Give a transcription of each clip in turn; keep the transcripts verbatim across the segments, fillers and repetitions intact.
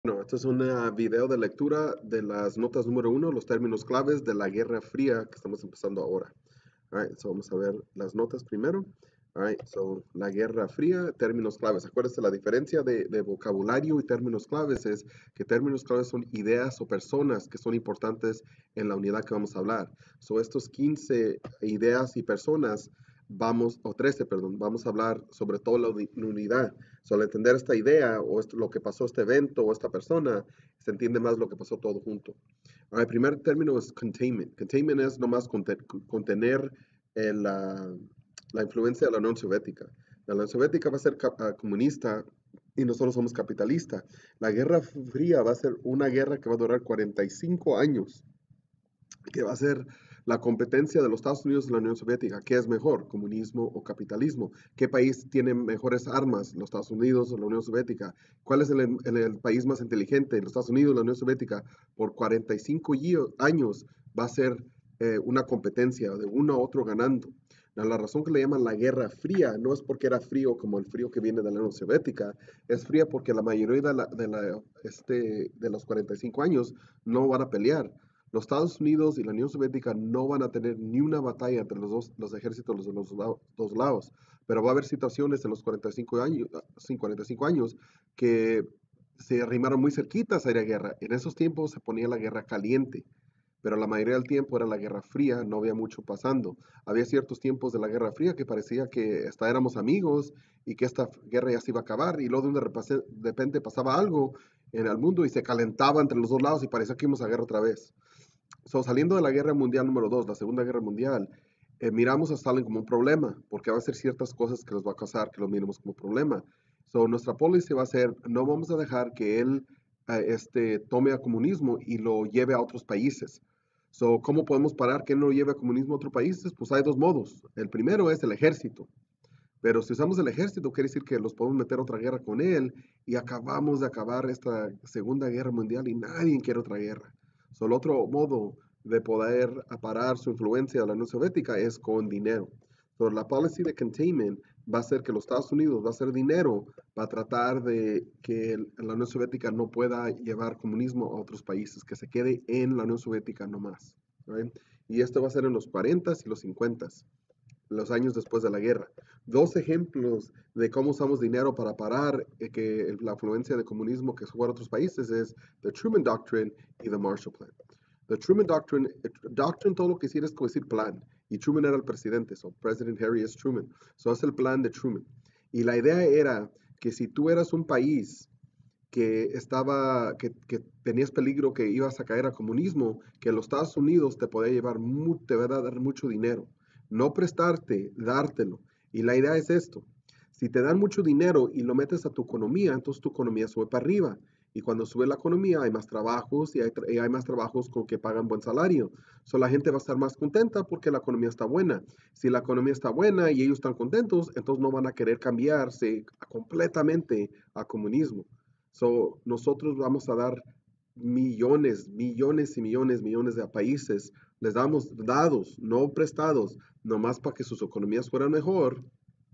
Bueno, este es un video de lectura de las notas número uno, los términos claves de la Guerra Fría que estamos empezando ahora. All right, so vamos a ver las notas primero. All right, so la Guerra Fría, términos claves. Acuérdense, la diferencia de, de vocabulario y términos claves es que términos claves son ideas o personas que son importantes en la unidad que vamos a hablar. So estos quince ideas y personas vamos, o trece, perdón, vamos a hablar sobre toda la unidad. So, al entender esta idea o esto, lo que pasó, este evento o esta persona, se entiende más lo que pasó todo junto. Ahora, el primer término es containment. Containment es nomás contener el, la, la influencia de la Unión Soviética. La Unión Soviética va a ser uh, comunista y nosotros somos capitalistas. La Guerra Fría va a ser una guerra que va a durar cuarenta y cinco años, que va a ser la competencia de los Estados Unidos y la Unión Soviética. ¿Qué es mejor, comunismo o capitalismo? ¿Qué país tiene mejores armas, los Estados Unidos o la Unión Soviética? ¿Cuál es el, el, el país más inteligente, los Estados Unidos o la Unión Soviética? Por cuarenta y cinco años va a ser eh, una competencia de uno a otro ganando. La razón que le llaman la Guerra Fría no es porque era frío como el frío que viene de la Unión Soviética, es fría porque la mayoría de, la, de, la, este, de los cuarenta y cinco años no van a pelear. Los Estados Unidos y la Unión Soviética no van a tener ni una batalla entre los dos los ejércitos de los dos lados, pero va a haber situaciones en los cuarenta y cinco años, cuarenta y cinco años que se arrimaron muy cerquitas a ir a guerra. En esos tiempos se ponía la guerra caliente, pero la mayoría del tiempo era la Guerra Fría, no había mucho pasando. Había ciertos tiempos de la Guerra Fría que parecía que hasta éramos amigos y que esta guerra ya se iba a acabar, y luego de repente pasaba algo en el mundo y se calentaba entre los dos lados y parecía que íbamos a guerra otra vez. So, saliendo de la Guerra Mundial número dos, la Segunda Guerra Mundial, eh, miramos a Stalin como un problema, porque va a hacer ciertas cosas que nos va a causar que lo miremos como problema. So, nuestra policy va a ser, no vamos a dejar que él eh, este, tome a comunismo y lo lleve a otros países. So, ¿cómo podemos parar que él no lo lleve a comunismo a otros países? Pues hay dos modos. El primero es el ejército. Pero si usamos el ejército, quiere decir que los podemos meter a otra guerra con él y acabamos de acabar esta Segunda Guerra Mundial y nadie quiere otra guerra. Solo otro modo de poder parar su influencia de la Unión Soviética es con dinero. Pero la policy de containment va a ser que los Estados Unidos va a hacer dinero para tratar de que la Unión Soviética no pueda llevar comunismo a otros países, que se quede en la Unión Soviética nomás. ¿Right? Y esto va a ser en los cuarentas y los cincuentas, los años después de la guerra. Dos ejemplos de cómo usamos dinero para parar eh, que la afluencia de comunismo que juega a otros países es the Truman Doctrine y the Marshall Plan. The Truman Doctrine, eh, Doctrine todo lo que quiere es decir plan, y Truman era el presidente, so President Harry S. Truman, so es el plan de Truman. Y la idea era que si tú eras un país que estaba, que, que tenías peligro que ibas a caer a comunismo, que los Estados Unidos te podía llevar, mu te va a dar mucho dinero. No prestarte, dártelo. Y la idea es esto. Si te dan mucho dinero y lo metes a tu economía, entonces tu economía sube para arriba. Y cuando sube la economía hay más trabajos y hay, y hay más trabajos con que pagan buen salario. So, la gente va a estar más contenta porque la economía está buena. Si la economía está buena y ellos están contentos, entonces no van a querer cambiarse completamente a comunismo. So, nosotros vamos a dar millones, millones y millones, millones de países. Les damos dados, no prestados, nomás para que sus economías fueran mejor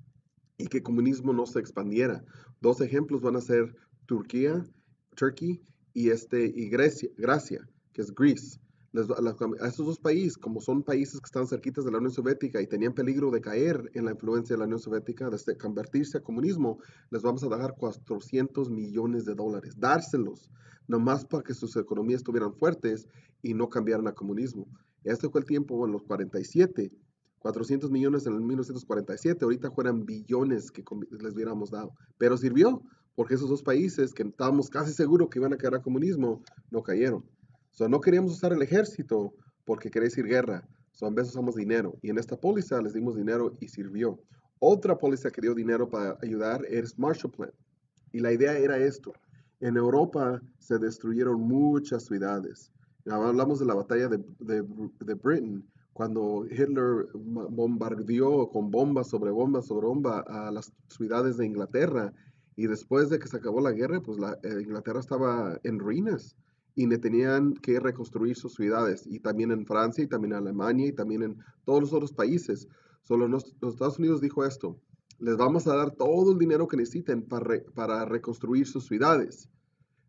y que el comunismo no se expandiera. Dos ejemplos van a ser Turquía, Turkey, y, este, y Grecia, Gracia, que es Greece. Les, la, a estos dos países, como son países que están cerquitas de la Unión Soviética y tenían peligro de caer en la influencia de la Unión Soviética, desde convertirse a comunismo, les vamos a dar cuatrocientos millones de dólares, dárselos, nomás para que sus economías estuvieran fuertes y no cambiaran a comunismo. Este fue el tiempo en los cuarenta y siete, cuatrocientos millones en el mil novecientos cuarenta y siete, ahorita fueran billones que les hubiéramos dado. Pero sirvió, porque esos dos países que estábamos casi seguros que iban a caer a comunismo, no cayeron. So, no queríamos usar el ejército porque quería decir guerra. So, en vez usamos dinero. Y en esta póliza les dimos dinero y sirvió. Otra póliza que dio dinero para ayudar es Marshall Plan. Y la idea era esto. En Europa se destruyeron muchas ciudades. Hablamos de la batalla de, de, de Britain, cuando Hitler bombardeó con bombas sobre bombas sobre bombas a las ciudades de Inglaterra, y después de que se acabó la guerra, pues la, eh, Inglaterra estaba en ruinas y tenían que reconstruir sus ciudades, y también en Francia, y también en Alemania, y también en todos los otros países. Solo los, los Estados Unidos dijo esto: les vamos a dar todo el dinero que necesiten para, re, para reconstruir sus ciudades.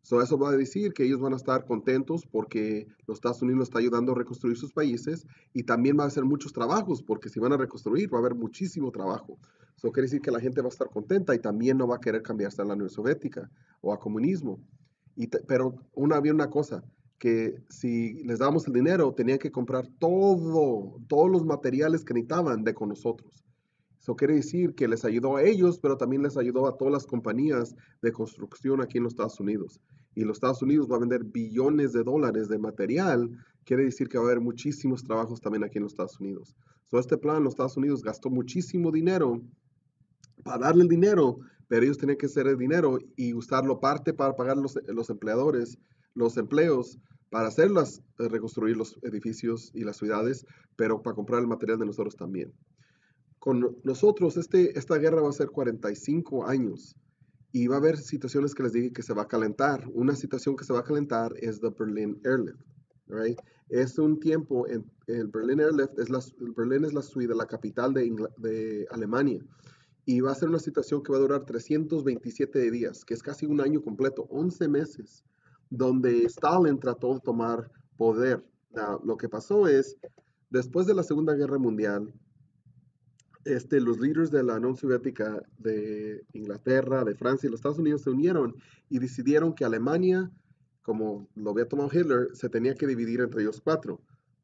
So, eso va a decir que ellos van a estar contentos porque los Estados Unidos los está ayudando a reconstruir sus países y también va a hacer muchos trabajos porque si van a reconstruir va a haber muchísimo trabajo. Eso quiere decir que la gente va a estar contenta y también no va a querer cambiarse a la Unión Soviética o a comunismo. Y te, pero una, había una cosa, que si les dábamos el dinero tenían que comprar todo, todos los materiales que necesitaban de con nosotros. Eso quiere decir que les ayudó a ellos, pero también les ayudó a todas las compañías de construcción aquí en los Estados Unidos. Y los Estados Unidos va a vender billones de dólares de material, quiere decir que va a haber muchísimos trabajos también aquí en los Estados Unidos. So, este plan, los Estados Unidos gastó muchísimo dinero para darle el dinero, pero ellos tenían que hacer el dinero y usarlo parte para pagar los, los empleadores, los empleos, para hacerlas, eh, reconstruir los edificios y las ciudades, pero para comprar el material de nosotros también. Con nosotros, este, esta guerra va a ser cuarenta y cinco años y va a haber situaciones que les dije que se va a calentar. Una situación que se va a calentar es el Berlin Airlift. Right? Es un tiempo, en el Berlin Airlift, es la, Berlín es la ciudad, la capital de, de Alemania. Y va a ser una situación que va a durar trescientos veintisiete días, que es casi un año completo, once meses, donde Stalin trató de tomar poder. Now, lo que pasó es, después de la Segunda Guerra Mundial, este, los líderes de la Unión Soviética, de Inglaterra, de Francia y los Estados Unidos se unieron y decidieron que Alemania, como lo había tomado Hitler, se tenía que dividir entre ellos cuatro.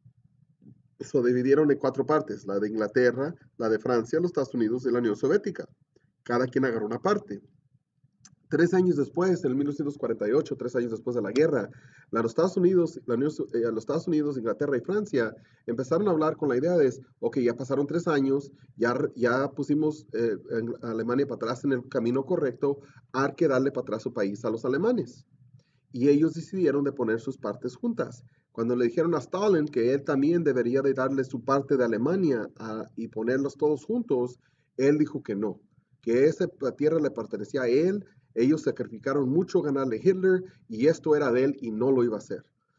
Se dividieron en cuatro partes, la de Inglaterra, la de Francia, los Estados Unidos y la Unión Soviética. Cada quien agarró una parte. Tres años después, en mil novecientos cuarenta y ocho, tres años después de la guerra, la, los, Estados Unidos, la Unión, eh, los Estados Unidos, Inglaterra y Francia empezaron a hablar con la idea de, ok, ya pasaron tres años, ya, ya pusimos eh, a Alemania para atrás en el camino correcto, hay que darle para atrás su país a los alemanes. Y ellos decidieron de poner sus partes juntas. Cuando le dijeron a Stalin que él también debería de darle su parte de Alemania a, y ponerlos todos juntos, él dijo que no, que esa tierra le pertenecía a él. Ellos sacrificaron mucho ganarle a Hitler y esto era de él y no lo iba a hacer.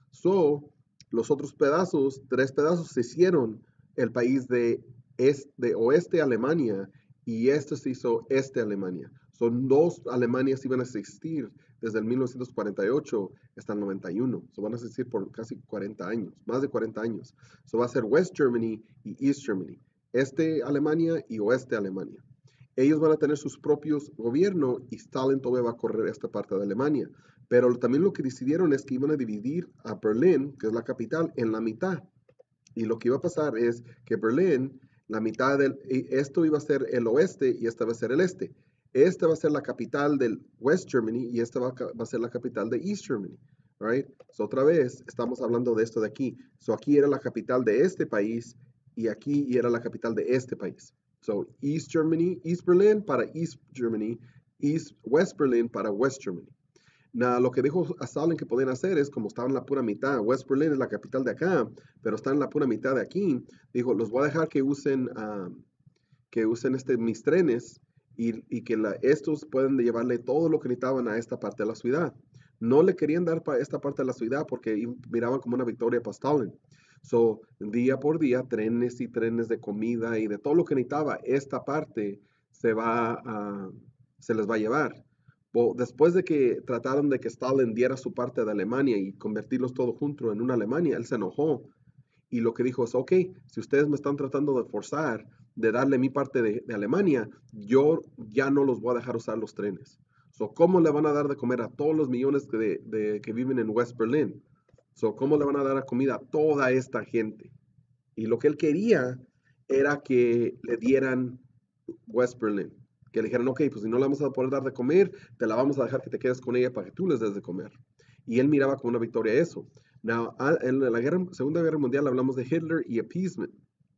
So, los otros pedazos, tres pedazos, se hicieron el país de, este, de oeste Alemania y este se hizo este Alemania. Son dos Alemanias iban a existir desde el mil novecientos cuarenta y ocho hasta el noventa y uno. So van a existir por casi cuarenta años, más de cuarenta años. So va a ser West Germany y East Germany. Este Alemania y oeste Alemania. Ellos van a tener sus propios gobiernos y Stalin todavía va a correr esta parte de Alemania. Pero también lo que decidieron es que iban a dividir a Berlín, que es la capital, en la mitad. Y lo que iba a pasar es que Berlín, la mitad del, esto iba a ser el oeste y esta va a ser el este. Esta va a ser la capital del West Germany y esta va, va a ser la capital de East Germany. Right? So, otra vez, estamos hablando de esto de aquí. So, aquí era la capital de este país y aquí era la capital de este país. So, East Germany, East Berlin para East Germany, East, West Berlin para West Germany. Now, lo que dijo a Stalin que podían hacer es, como estaban en la pura mitad, West Berlin es la capital de acá, pero están en la pura mitad de aquí, dijo, los voy a dejar que usen, um, que usen este, mis trenes y, y que la, estos pueden llevarle todo lo que necesitaban a esta parte de la ciudad. No le querían dar para esta parte de la ciudad porque miraban como una victoria para Stalin. So, día por día, trenes y trenes de comida y de todo lo que necesitaba, esta parte se, va a, se les va a llevar. Después de que trataron de que Stalin diera su parte de Alemania y convertirlos todos juntos en una Alemania, él se enojó y lo que dijo es, ok, si ustedes me están tratando de forzar de darle mi parte de, de Alemania, yo ya no los voy a dejar usar los trenes. So, ¿cómo le van a dar de comer a todos los millones de, de, que viven en West Berlin? So, ¿cómo le van a dar a comida a toda esta gente? Y lo que él quería era que le dieran West Berlin. Que le dijeran, ok, pues si no le vamos a poder dar de comer, te la vamos a dejar que te quedes con ella para que tú les des de comer. Y él miraba como una victoria eso. Now, en la guerra, Segunda Guerra Mundial hablamos de Hitler y appeasement.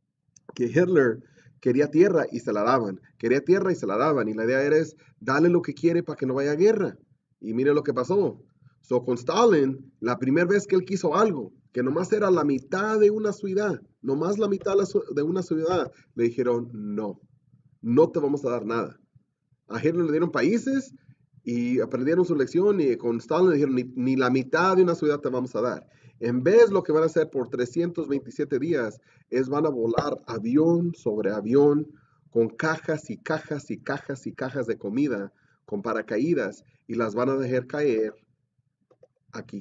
Que Hitler quería tierra y se la daban. Quería tierra y se la daban. Y la idea era es, dale lo que quiere para que no vaya a guerra. Y mire lo que pasó. So, con Stalin, la primera vez que él quiso algo, que nomás era la mitad de una ciudad, nomás la mitad de una ciudad, le dijeron, no, no te vamos a dar nada. A Hitler le dieron países y aprendieron su lección y con Stalin le dijeron, ni, ni la mitad de una ciudad te vamos a dar. En vez, lo que van a hacer por trescientos veintisiete días es van a volar avión sobre avión con cajas y cajas y cajas y cajas de comida con paracaídas y las van a dejar caer aquí.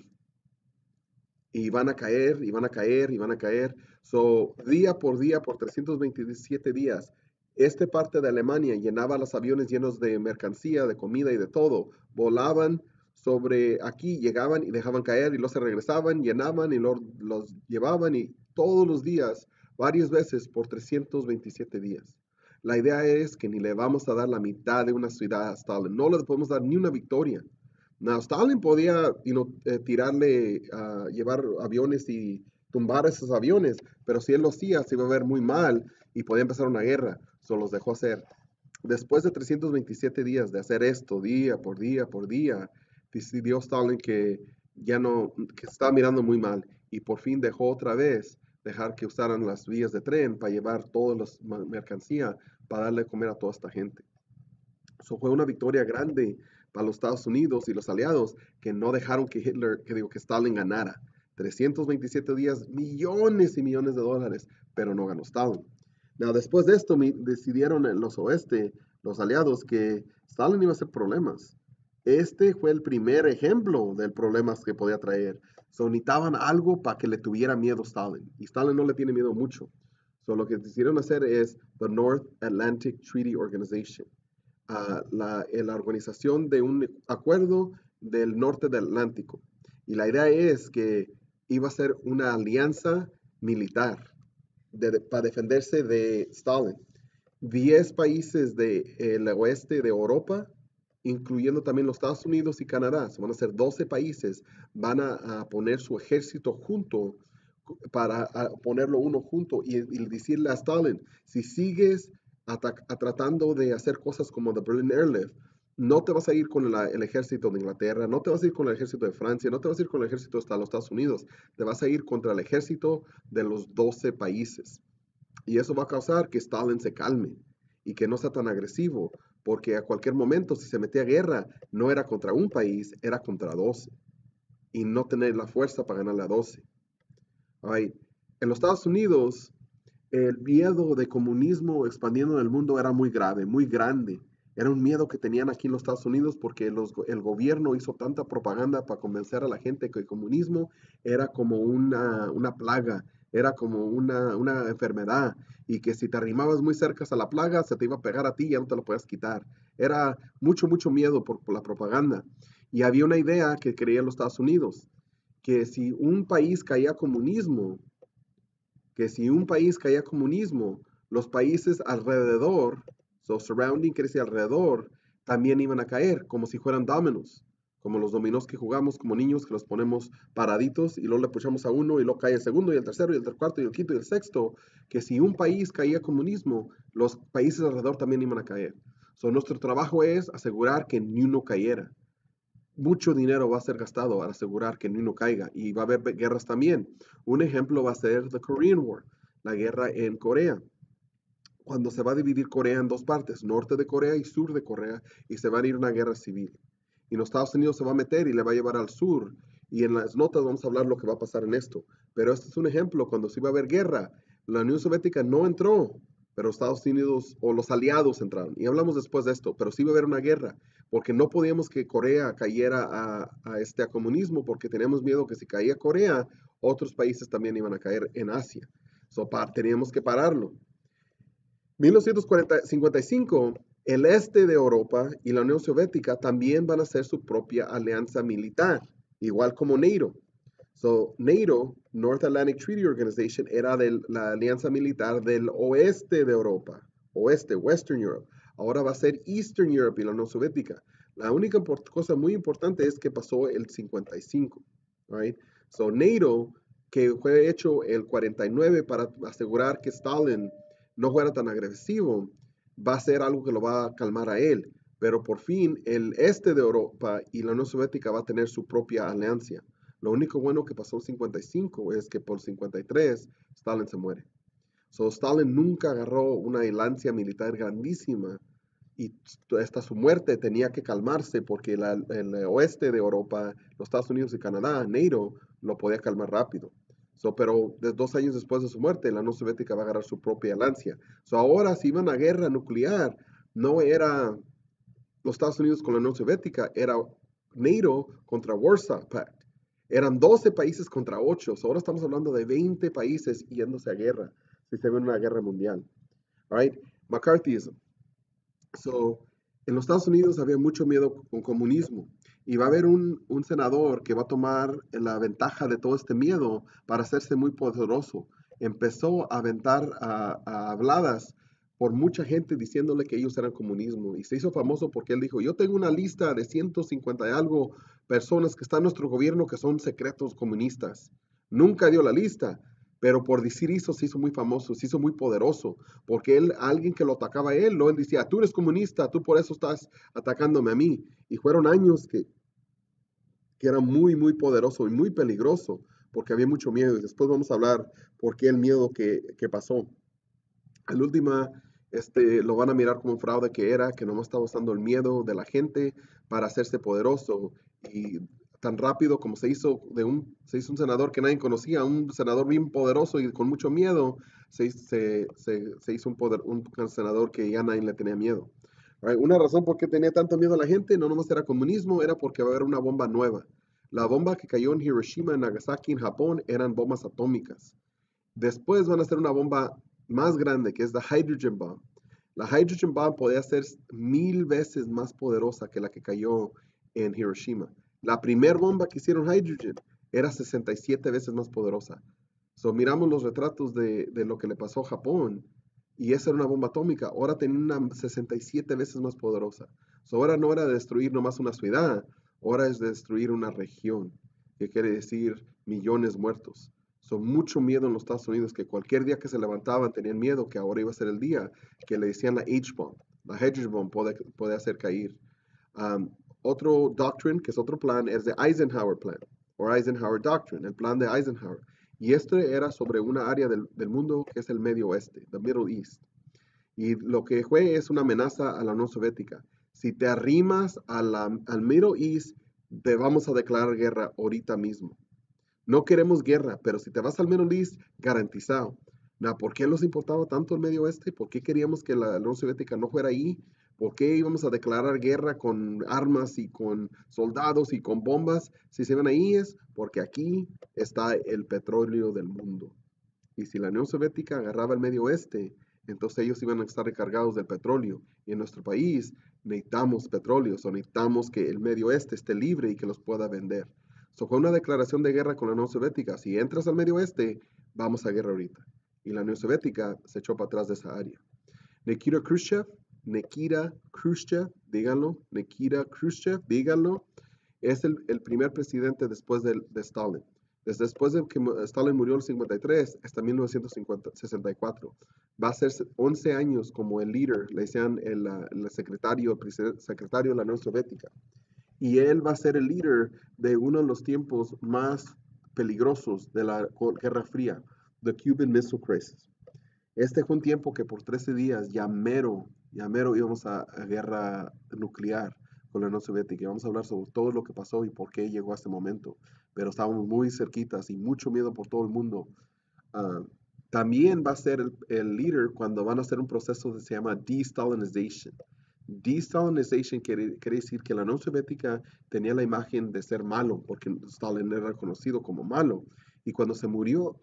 Y van a caer, y van a caer, y van a caer. So, día por día, por trescientos veintisiete días, esta parte de Alemania llenaba los aviones llenos de mercancía, de comida y de todo. Volaban sobre aquí, llegaban y dejaban caer, y luego se regresaban, llenaban y los, los llevaban, y todos los días, varias veces por trescientos veintisiete días. La idea es que ni le vamos a dar la mitad de una ciudad a Stalin, no le podemos dar ni una victoria. Now, Stalin podía you know, eh, tirarle, uh, llevar aviones y tumbar esos aviones, pero si él lo hacía, se iba a ver muy mal y podía empezar una guerra. Solo los dejó hacer. Después de trescientos veintisiete días de hacer esto, día por día por día, decidió Stalin que ya no, que se estaba mirando muy mal y por fin dejó otra vez dejar que usaran las vías de tren para llevar toda la mercancía para darle de comer a toda esta gente. Eso fue una victoria grande para los Estados Unidos y los aliados que no dejaron que Hitler, que digo, que Stalin ganara. trescientos veintisiete días, millones y millones de dólares, pero no ganó Stalin. Now, después de esto decidieron en los oeste, los aliados, que Stalin iba a hacer problemas. Este fue el primer ejemplo del problemas que podía traer. So, necesitaban algo para que le tuviera miedo Stalin. Y Stalin no le tiene miedo mucho. So, lo que decidieron hacer es the North Atlantic Treaty Organization. Uh, la, la organización de un acuerdo del norte del Atlántico. Y la idea es que iba a ser una alianza militar de, de, para defenderse de Stalin. Diez países del de, oeste de Europa, incluyendo también los Estados Unidos y Canadá, van a ser doce países, van a, a poner su ejército junto para a ponerlo uno junto y, y decirle a Stalin, si sigues a, a tratando de hacer cosas como the Berlin Airlift, no te vas a ir con la, el ejército de Inglaterra, no te vas a ir con el ejército de Francia, no te vas a ir con el ejército de los Estados Unidos, te vas a ir contra el ejército de los doce países. Y eso va a causar que Stalin se calme y que no sea tan agresivo, porque a cualquier momento, si se metía a guerra, no era contra un país, era contra doce. Y no tener la fuerza para ganarle a doce. Right. En los Estados Unidos, el miedo de comunismo expandiendo en el mundo era muy grave, muy grande. Era un miedo que tenían aquí en los Estados Unidos porque los, el gobierno hizo tanta propaganda para convencer a la gente que el comunismo era como una, una plaga, era como una, una enfermedad y que si te arrimabas muy cerca a la plaga se te iba a pegar a ti y ya no te lo podías quitar. Era mucho, mucho miedo por, por la propaganda. Y había una idea que creía los Estados Unidos, que si un país caía comunismo, que si un país caía comunismo, los países alrededor, so surrounding quiere decir alrededor, también iban a caer, como si fueran dominos, como los dominós que jugamos como niños, que los ponemos paraditos y luego le puchamos a uno y luego cae el segundo y el tercero y el cuarto y el quinto y el sexto, que si un país caía comunismo, los países alrededor también iban a caer. So, nuestro trabajo es asegurar que ni uno cayera. Mucho dinero va a ser gastado para asegurar que ni uno caiga y va a haber guerras también. Un ejemplo va a ser the Korean War, la guerra en Corea. Cuando se va a dividir Corea en dos partes, norte de Corea y sur de Corea, y se va a ir una guerra civil. Y los Estados Unidos se va a meter y le va a llevar al sur. Y en las notas vamos a hablar lo que va a pasar en esto. Pero este es un ejemplo, cuando se iba a haber guerra, la Unión Soviética no entró, pero Estados Unidos o los aliados entraron. Y hablamos después de esto, pero sí iba a haber una guerra, porque no podíamos que Corea cayera a, a este a comunismo, porque teníamos miedo que si caía Corea, otros países también iban a caer en Asia. So, pa, teníamos que pararlo. mil novecientos cincuenta y cinco, el este de Europa y la Unión Soviética también van a hacer su propia alianza militar, igual como NATO. So, NATO, North Atlantic Treaty Organization, era de la alianza militar del oeste de Europa, oeste, Western Europe. Ahora va a ser Eastern Europe y la Unión Soviética. La única cosa muy importante es que pasó el cincuenta y cinco. Right? So, NATO, que fue hecho el cuarenta y nueve para asegurar que Stalin no fuera tan agresivo, va a ser algo que lo va a calmar a él. Pero por fin, el este de Europa y la Unión Soviética va a tener su propia alianza. Lo único bueno que pasó en cincuenta y cinco es que por cincuenta y tres Stalin se muere. So, Stalin nunca agarró una alianza militar grandísima y hasta su muerte tenía que calmarse porque la, el oeste de Europa, los Estados Unidos y Canadá, NATO, lo podía calmar rápido. So, pero de dos años después de su muerte, la Unión Soviética va a agarrar su propia alianza. So, ahora, si iban a guerra nuclear, no era los Estados Unidos con la Unión Soviética, era NATO contra Warsaw Pact. Eran doce países contra ocho. So, ahora estamos hablando de veinte países yéndose a guerra, si se ve una guerra mundial. All right? McCarthyism. So, en los Estados Unidos había mucho miedo con comunismo y va a haber un, un senador que va a tomar la ventaja de todo este miedo para hacerse muy poderoso. Empezó a aventar a, a habladas por mucha gente diciéndole que ellos eran comunismo y se hizo famoso porque él dijo, yo tengo una lista de ciento cincuenta y algo personas que están en nuestro gobierno que son secretos comunistas. Nunca dio la lista, pero por decir eso se hizo muy famoso, se hizo muy poderoso, porque él, alguien que lo atacaba a él, ¿no? Él decía, tú eres comunista, tú por eso estás atacándome a mí. Y fueron años que, que era muy, muy poderoso y muy peligroso, porque había mucho miedo. Y después vamos a hablar por qué el miedo que, que pasó. Al última, este, lo van a mirar como un fraude que era, que nomás estaba usando el miedo de la gente para hacerse poderoso. Y tan rápido como se hizo de un, se hizo un senador que nadie conocía, un senador bien poderoso y con mucho miedo, se, se, se, se hizo un, poder, un senador que ya nadie le tenía miedo. Right. Una razón por qué tenía tanto miedo a la gente no nomás era comunismo, era porque va a haber una bomba nueva. La bomba que cayó en Hiroshima y Nagasaki en Japón eran bombas atómicas. Después van a hacer una bomba más grande, que es la Hydrogen Bomb. La Hydrogen Bomb podía ser mil veces más poderosa que la que cayó en Hiroshima. La primera bomba que hicieron Hydrogen era sesenta y siete veces más poderosa. So, miramos los retratos de, de lo que le pasó a Japón y esa era una bomba atómica. Ahora tenía una sesenta y siete veces más poderosa. So, ahora no era destruir nomás una ciudad, ahora es destruir una región, que quiere decir millones muertos. Son mucho miedo en los Estados Unidos que cualquier día que se levantaban tenían miedo que ahora iba a ser el día que le decían la H-bomb. La Hydrogen bomb puede, puede hacer caer. Um, otro doctrine, que es otro plan, es de Eisenhower Plan, o Eisenhower Doctrine, el plan de Eisenhower. Y este era sobre una área del, del mundo que es el Medio Oeste, the Middle East. Y lo que fue es una amenaza a la Unión Soviética. Si te arrimas a la, al Middle East, te vamos a declarar guerra ahorita mismo. No queremos guerra, pero si te vas al Middle East, garantizado. Now, ¿por qué nos importaba tanto el Medio Oeste? ¿Por qué queríamos que la Unión Soviética no fuera ahí? ¿Por qué íbamos a declarar guerra con armas y con soldados y con bombas? Si se ven ahí es porque aquí está el petróleo del mundo. Y si la Unión Soviética agarraba el Medio Oeste, entonces ellos iban a estar recargados del petróleo. Y en nuestro país necesitamos petróleo, o necesitamos que el Medio Oeste esté libre y que los pueda vender. Eso fue una declaración de guerra con la Unión Soviética. Si entras al Medio Oeste, vamos a guerra ahorita. Y la Unión Soviética se echó para atrás de esa área. Nikita Khrushchev, Nikita Khrushchev, díganlo, Nikita Khrushchev, díganlo, es el, el primer presidente después de, de Stalin. Desde después de que Stalin murió en el cincuenta y tres hasta mil novecientos sesenta y cuatro. Va a ser once años como el líder, le decían el, el secretario, el secretario de la Unión Soviética. Y él va a ser el líder de uno de los tiempos más peligrosos de la Guerra Fría, the Cuban Missile Crisis. Este fue un tiempo que por trece días ya mero, ya mero íbamos a, a guerra nuclear con la Unión Soviética. Y vamos a hablar sobre todo lo que pasó y por qué llegó a este momento. Pero estábamos muy cerquitas y mucho miedo por todo el mundo. Uh, también va a ser el, el, líder cuando van a hacer un proceso que se llama de-Stalinization. De-Stalinization quiere, quiere decir que la Unión Soviética tenía la imagen de ser malo, porque Stalin era conocido como malo. Y cuando se murió,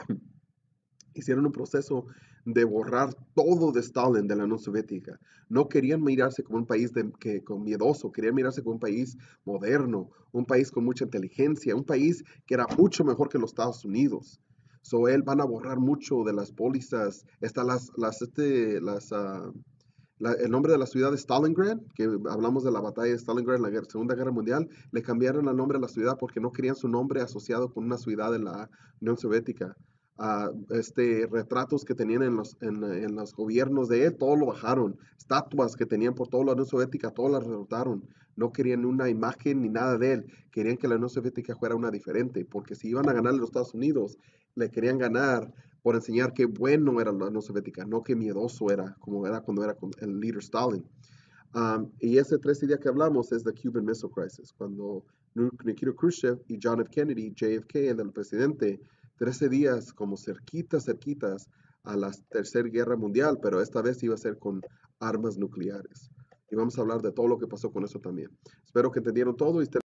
hicieron un proceso de borrar todo de Stalin, de la Unión Soviética. No querían mirarse como un país de, que, con miedoso, querían mirarse como un país moderno, un país con mucha inteligencia, un país que era mucho mejor que los Estados Unidos. So, él van a borrar mucho de las pólizas. Están las, las, este, las, uh, la, el nombre de la ciudad de Stalingrad, que hablamos de la batalla de Stalingrad en la guerra, Segunda Guerra Mundial, le cambiaron el nombre a la ciudad porque no querían su nombre asociado con una ciudad de la Unión Soviética. Uh, este, retratos que tenían en los, en, en los gobiernos de él, todo lo bajaron. Estatuas que tenían por toda la Unión Soviética, todas las derrotaron. No querían una imagen ni nada de él. Querían que la Unión Soviética fuera una diferente, porque si iban a ganar los Estados Unidos, le querían ganar por enseñar qué bueno era la Unión Soviética, no qué miedoso era, como era cuando era el líder Stalin. Um, y ese trece día que hablamos es the Cuban Missile Crisis, cuando Nikita Khrushchev y John F. Kennedy, J F K, el presidente, trece días como cerquitas, cerquitas a la Tercera Guerra Mundial, pero esta vez iba a ser con armas nucleares. Y vamos a hablar de todo lo que pasó con eso también. Espero que entendieron todo y estén